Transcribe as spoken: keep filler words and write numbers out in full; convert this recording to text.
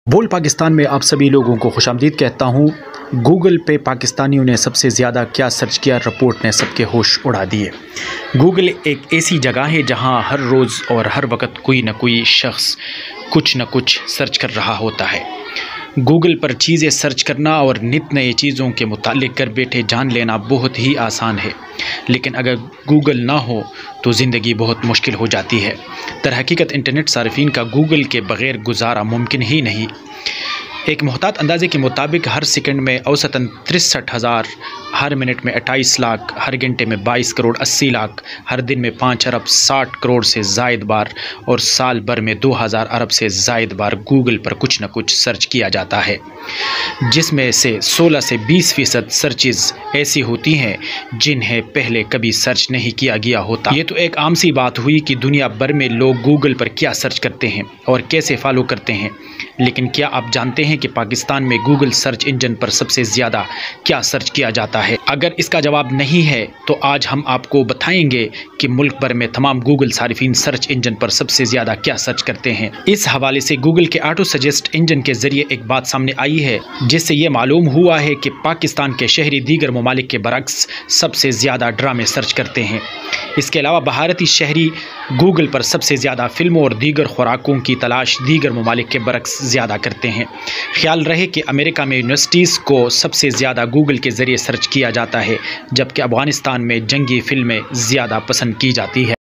बोल पाकिस्तान में आप सभी लोगों को खुशामदीद कहता हूँ। गूगल पे पाकिस्तानियों ने सबसे ज़्यादा क्या सर्च किया, रिपोर्ट ने सबके होश उड़ा दिए। गूगल एक ऐसी जगह है जहाँ हर रोज़ और हर वक्त कोई न कोई शख्स कुछ न कुछ सर्च कर रहा होता है। गूगल पर चीज़ें सर्च करना और नित नए चीज़ों के मुतालिक घर बैठे जान लेना बहुत ही आसान है, लेकिन अगर गूगल ना हो तो ज़िंदगी बहुत मुश्किल हो जाती है। दरहकीकत इंटरनेट सार्फिन का गूगल के बग़ैर गुजारा मुमकिन ही नहीं। एक मुहतात अंदाजे के मुताबिक हर सेकंड में औसतन तिरसठ हज़ार, हर मिनट में अट्ठाईस लाख, हर घंटे में बाईस करोड़ अस्सी लाख, हर दिन में पाँच अरब साठ करोड़ से ज़ायद बार और साल भर में दो हज़ार अरब से ज़ायद बार गूगल पर कुछ न कुछ सर्च किया जाता है, जिसमें से सोलह से बीस फ़ीसद सर्चेज़ ऐसी होती हैं जिन्हें पहले कभी सर्च नहीं किया गया होता। ये तो एक आम सी बात हुई कि दुनिया भर में लोग गूगल पर क्या सर्च करते हैं और कैसे फॉलो करते हैं, लेकिन क्या आप जानते हैं कि पाकिस्तान में गूगल सर्च इंजन पर सबसे ज़्यादा क्या सर्च किया जाता है? अगर इसका जवाब नहीं है तो आज हम आपको बताएंगे कि मुल्क भर में तमाम गूगल सारिफीन सर्च इंजन पर सबसे ज़्यादा क्या सर्च करते हैं। इस हवाले से गूगल के ऑटो सजेस्ट इंजन के ज़रिए एक बात सामने आई है, जिससे ये मालूम हुआ है कि पाकिस्तान के शहरी दीगर ममालिक के बरक्स सबसे ज़्यादा ड्रामे सर्च करते हैं। इसके अलावा भारतीय शहरी गूगल पर सबसे ज़्यादा फिल्मों और दीगर खुराकों की तलाश दीगर ममालिक के बरक्स ज़्यादा करते हैं। ख्याल रहे कि अमेरिका में यूनिवर्सिटीज़ को सबसे ज़्यादा गूगल के ज़रिए सर्च किया जाता है, जबकि अफ़गानिस्तान में जंगी फिल्में ज़्यादा पसंद की जाती है।